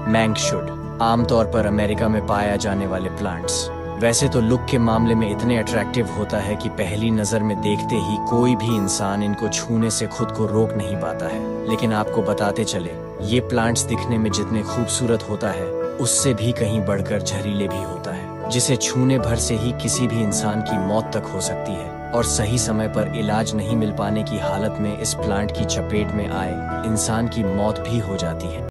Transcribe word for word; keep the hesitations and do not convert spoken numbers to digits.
मैंगशुड आमतौर पर अमेरिका में पाया जाने वाले प्लांट्स वैसे तो लुक के मामले में इतने अट्रैक्टिव होता है कि पहली नज़र में देखते ही कोई भी इंसान इनको छूने से खुद को रोक नहीं पाता है। लेकिन आपको बताते चले, ये प्लांट्स दिखने में जितने खूबसूरत होता है उससे भी कहीं बढ़कर जहरीले भी होता है, जिसे छूने भर से ही किसी भी इंसान की मौत तक हो सकती है। और सही समय पर इलाज नहीं मिल पाने की हालत में इस प्लांट की चपेट में आए इंसान की मौत भी हो जाती है।